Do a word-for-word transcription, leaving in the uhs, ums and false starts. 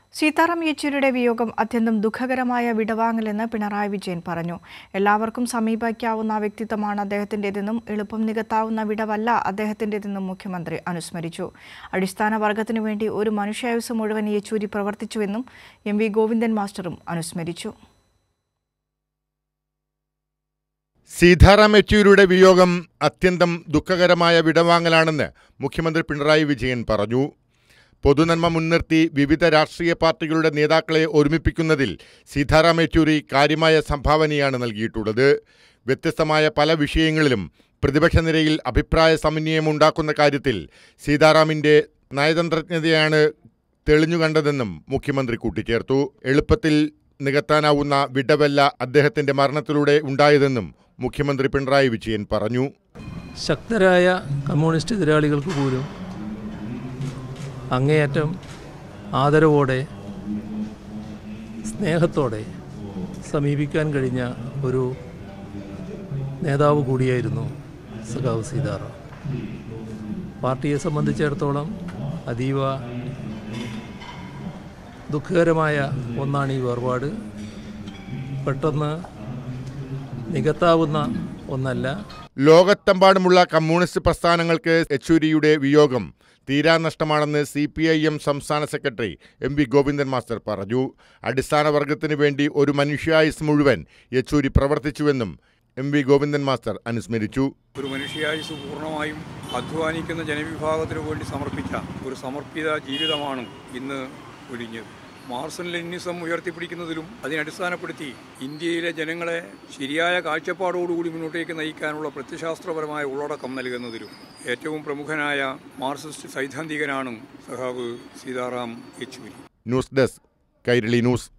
സീതാറാം യെച്ചൂരിയുടെ വിയോഗം അത്യന്തം ദുഃഖകരമായ വിടവാങ്ങലെന്ന് പിണറായി വിജയൻ പറഞ്ഞു. എല്ലാവർക്കും സമീപിക്കാവുന്ന വ്യക്തിത്വമാണ് അദ്ദേഹത്തിൻ്റെതെന്നും എളുപ്പം നികത്താവുന്ന വിടവല്ല അദ്ദേഹത്തിൻ്റെതെന്നും മുഖ്യമന്ത്രി അനുസ്മരിച്ചു. അടിസ്ഥാന വർഗത്തിനു വേണ്ടി ഒരു മനുഷ്യായുസ് മുഴുവൻ യെച്ചൂരി പ്രവർത്തിച്ചുവെന്നും എം വി ഗോവിന്ദൻ മാസ്റ്ററും അനുസ്മരിച്ചു. സീതാറാം യെച്ചൂരിയുടെ വിയോഗം അത്യന്തം ദുഃഖകരമായ വിടവാങ്ങലാണെന്ന് മുഖ്യമന്ത്രി പിണറായി വിജയൻ പറഞ്ഞു. പൊതുനന്മ മുൻനിർത്തി വിവിധ രാഷ്ട്രീയ പാർട്ടികളുടെ നേതാക്കളെ ഒരുമിപ്പിക്കുന്നതിൽ സീതാറാം യെച്ചൂരി കാര്യമായ സംഭാവനയാണ് നൽകിയിട്ടുള്ളത്. വ്യത്യസ്തമായ പല വിഷയങ്ങളിലും പ്രതിപക്ഷ നിരയിൽ അഭിപ്രായ സമന്വയമുണ്ടാക്കുന്ന കാര്യത്തിൽ സീതാറാമിൻ്റെ നയതന്ത്രജ്ഞതയാണ് തെളിഞ്ഞുകണ്ടതെന്നും മുഖ്യമന്ത്രി കൂട്ടിച്ചേർത്തു. എളുപ്പത്തിൽ നികത്താനാവുന്ന വിടവല്ല അദ്ദേഹത്തിൻ്റെ മരണത്തിലൂടെ ഉണ്ടായതെന്നും മുഖ്യമന്ത്രി പിണറായി വിജയൻ പറഞ്ഞു. ശക്തരായ കമ്മ്യൂണിസ്റ്റ് എതിരാളികൾക്ക് പോലും അങ്ങേയറ്റം ആദരവോടെ സ്നേഹത്തോടെ സമീപിക്കാൻ കഴിഞ്ഞ ഒരു നേതാവ് കൂടിയായിരുന്നു സഖാവ് സീതാറാം. പാർട്ടിയെ സംബന്ധിച്ചിടത്തോളം അതീവ ദുഃഖകരമായ ഒന്നാണ് ഈ വേർപാട്. പെട്ടെന്ന് നികത്താവുന്ന ഒന്നല്ല. ലോകത്തെമ്പാടുമുള്ള കമ്മ്യൂണിസ്റ്റ് പ്രസ്ഥാനങ്ങൾക്ക് യെച്ചൂരിയുടെ വിയോഗം തീരാനഷ്ടമാണെന്ന് സി പി ഐ എം സംസ്ഥാന secretary M V Govindan master പറഞ്ഞു. അടിസ്ഥാന വർഗത്തിന് വേണ്ടി ഒരു മനുഷ്യായുസ് മുഴുവൻ യെച്ചൂരി പ്രവർത്തിച്ചുവെന്നും എം വി ഗോവിന്ദൻ മാസ്റ്റർ അനുസ്മരിച്ചു. ഒരു മനുഷ്യായുസ് പൂർണ്ണമായും അധ്വാനിക്കുന്ന ജനവിഭാഗത്തിനു വേണ്ടി സമർപ്പിച്ച ഒരു സമർപ്പിത ജീവിതമാണ് ഇന്ന് ഒഴിഞ്ഞത്. മാർക്സിൻ ലെനിനിസം ഉയർത്തിപ്പിടിക്കുന്നതിലും അതിനടിസ്ഥാനപ്പെടുത്തി ഇന്ത്യയിലെ ജനങ്ങളെ ശരിയായ കാഴ്ചപ്പാടോടുകൂടി മുന്നോട്ടേക്ക് നയിക്കാനുള്ള പ്രത്യശാസ്ത്രപരമായ ഉള്ളടക്കം നൽകുന്നതിലും ഏറ്റവും പ്രമുഖനായ മാർക്സിസ്റ്റ് സൈദ്ധാന്തികനാണ് സഖാവ് Sitaram Yechury. News desk Kairali news.